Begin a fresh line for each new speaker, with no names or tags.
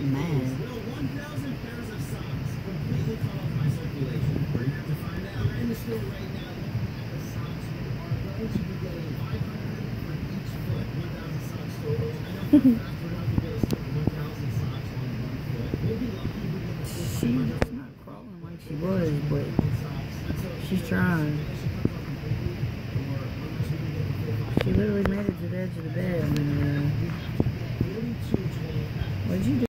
getting mad. She's not crawling like she was, but she's trying. She literally made it to the edge of the bed. And, what'd you do?